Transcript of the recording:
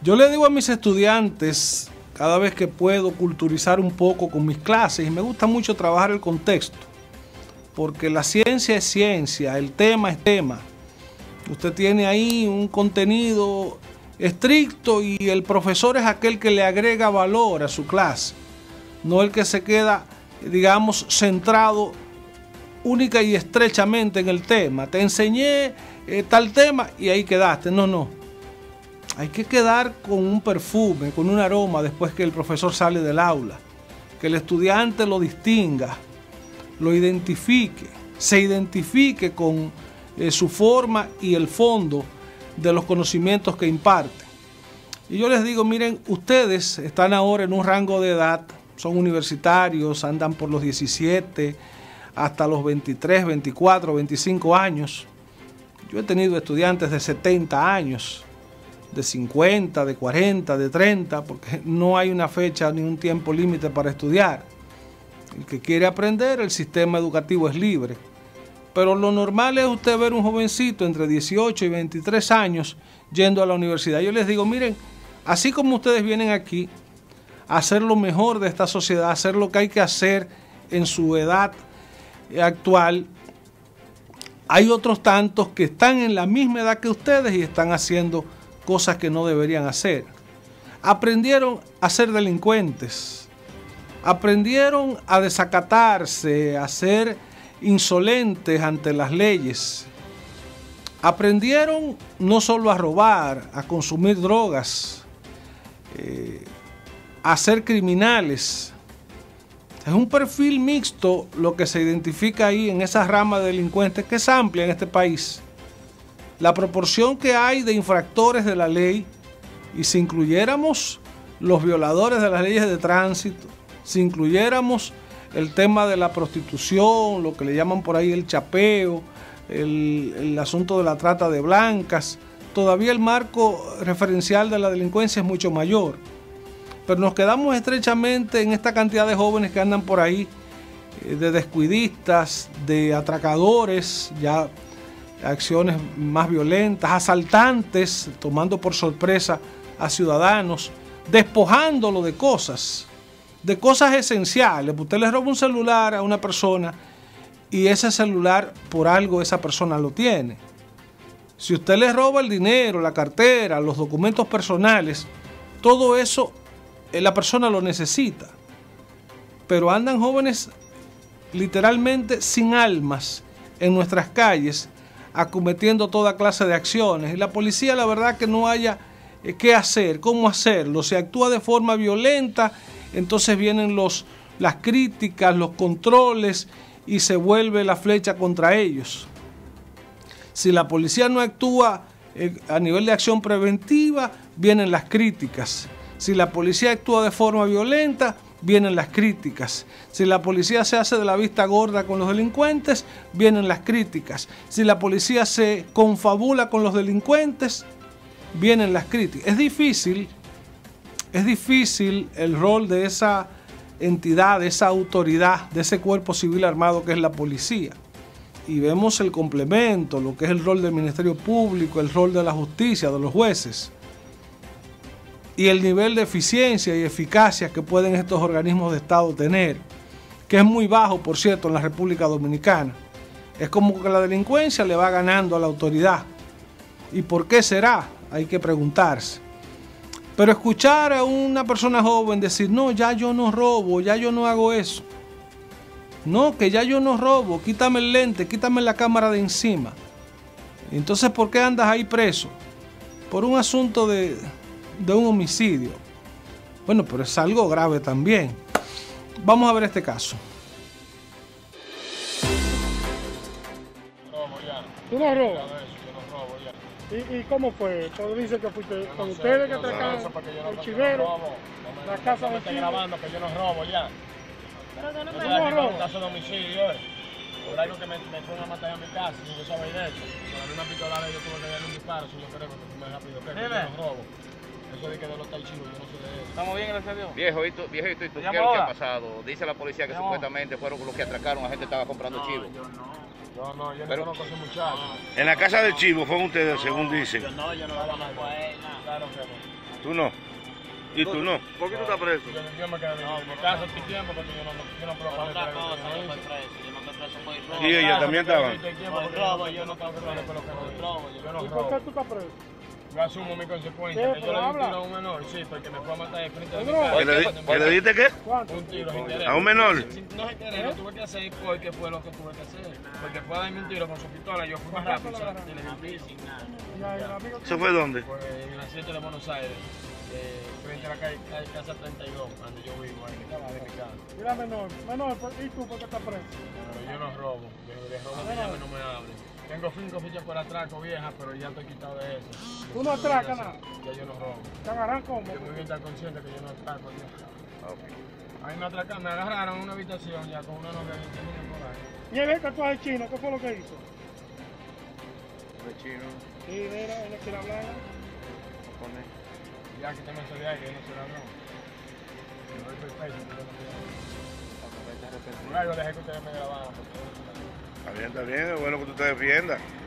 Yo le digo a mis estudiantes, cada vez que puedo, culturizar un poco con mis clases, y me gusta mucho trabajar el contexto, porque la ciencia es ciencia, el tema es tema. Usted tiene ahí un contenido estricto y el profesor es aquel que le agrega valor a su clase, no el que se queda, digamos, centrado única y estrechamente en el tema. Te enseñé tal tema y ahí quedaste. No, no. Hay que quedar con un perfume, con un aroma después que el profesor sale del aula. Que el estudiante lo distinga, lo identifique, se identifique con su forma y el fondo de los conocimientos que imparte. Y yo les digo, miren, ustedes están ahora en un rango de edad, son universitarios, andan por los 17 hasta los 23, 24, 25 años. Yo he tenido estudiantes de 70 años, de 50, de 40, de 30, porque no hay una fecha ni un tiempo límite para estudiar. El que quiere aprender, el sistema educativo es libre. Pero lo normal es usted ver un jovencito entre 18 y 23 años yendo a la universidad. Yo les digo, miren, así como ustedes vienen aquí a hacer lo mejor de esta sociedad, a hacer lo que hay que hacer en su edad actual, hay otros tantos que están en la misma edad que ustedes y están haciendo cosas que no deberían hacer. Aprendieron a ser delincuentes, aprendieron a desacatarse, a ser insolentes ante las leyes. Aprendieron no solo a robar, a consumir drogas, a ser criminales. Es un perfil mixto lo que se identifica ahí en esa rama de delincuentes que es amplia en este país. La proporción que hay de infractores de la ley, y si incluyéramos los violadores de las leyes de tránsito, si incluyéramos el tema de la prostitución, lo que le llaman por ahí el chapeo, el asunto de la trata de blancas, todavía el marco referencial de la delincuencia es mucho mayor. Pero nos quedamos estrechamente en esta cantidad de jóvenes que andan por ahí, de descuidistas, de atracadores, ya acciones más violentas, asaltantes, tomando por sorpresa a ciudadanos, despojándolo de cosas esenciales. Usted le roba un celular a una persona y ese celular por algo esa persona lo tiene. Si usted le roba el dinero, la cartera, los documentos personales, todo eso la persona lo necesita. Pero andan jóvenes literalmente sin almas en nuestras calles, acometiendo toda clase de acciones. Y la policía, la verdad que no haya qué hacer, cómo hacerlo. Se actúa de forma violenta, entonces vienen las críticas, los controles y se vuelve la flecha contra ellos. Si la policía no actúa a nivel de acción preventiva, vienen las críticas. Si la policía actúa de forma violenta, vienen las críticas. Si la policía se hace de la vista gorda con los delincuentes, vienen las críticas. Si la policía se confabula con los delincuentes, vienen las críticas. Es difícil el rol de esa entidad, de esa autoridad, de ese cuerpo civil armado que es la policía. Y vemos el complemento, lo que es el rol del Ministerio Público, el rol de la justicia, de los jueces. Y el nivel de eficiencia y eficacia que pueden estos organismos de Estado tener, que es muy bajo, por cierto, en la República Dominicana. Es como que la delincuencia le va ganando a la autoridad. ¿Y por qué será? Hay que preguntarse. Pero escuchar a una persona joven decir, no, ya yo no robo, ya yo no hago eso. No, que ya yo no robo, quítame el lente, quítame la cámara de encima. Entonces, ¿por qué andas ahí preso? Por un asunto de un homicidio. Bueno, pero es algo grave también. Vamos a ver este caso. ¿Tú no robas? ¿Y cómo fue? Todo dice que fuiste con ustedes que atracaron el chivero, la casa de chivo. Grabando que yo no robo ya. Pero que no Yo te estoy aquí con robo. un caso de homicidio, por algo que me fueron a matar a mi casa, sin yo saber de eso. Con la misma pistola yo tuve que darle un disparo, si yo creo que fue más rápido que yo no robo. Eso de que de los taichinos, yo no sé de eso. Estamos bien, gracias a Dios. Viejito, ¿y tú qué es lo que ha pasado? Dice la policía que supuestamente fueron los que atracaron, la gente estaba comprando chivo. Yo no conozco a ese muchacho. En la casa del chivo fueron ustedes, según dicen. Claro que no. ¿Tú no? ¿Y tú no? ¿Por qué tú estás preso? Yo me quedé en mi casa este tiempo porque yo no puedo pagar Otra cosa, yo fui preso. Yo no fui preso por el robo. Sí, ellos también estaban. Yo no tengo que pagar por lo que no. Yo no ¿Y por qué robo. tú estás preso? Yo asumo mi consecuencia. ¿Qué? Que yo Pero le di un habla. tiro a un menor, sí, porque me fue a matar de frente de mi Pedro. casa. ¿Que le diste qué? ¿Cuánto? Un tiro sin querer. ¿A un menor? No se querer, lo tuve que hacer porque fue lo que tuve que hacer. Porque fue a darme un tiro con su pistola, yo fui más rápido y le di un tiro. Ya, el amigo ¿Eso fue dónde? Pues en la 7 de Buenos Aires, frente a la calle Casa 32, donde yo vivo, ahí de mi casa. Mira, menor, ¿y tú por qué estás preso? Pero yo no robo, de robo me llame, no me hable. Tengo 5 fichas por atraco viejas, pero ya estoy quitado de eso. ¿Tú no atracas nada? Ya yo no robo. ¿Te agarran cómo? Yo muy bien estar consciente que yo no atraco. A mí me atracaron, me agarraron en una habitación ya con una novia de 20 niños por ahí. ¿Y el tatuaje chino, qué fue lo que hizo? De chino, Sí, mira, él quiere hablar. japonés. Ya quítame eso de ahí, que yo no soy ladrón. Yo no soy peso, yo no soy ladrón. Luego dejé que ustedes me grabaran. Está bien, es bueno que tú te defiendas.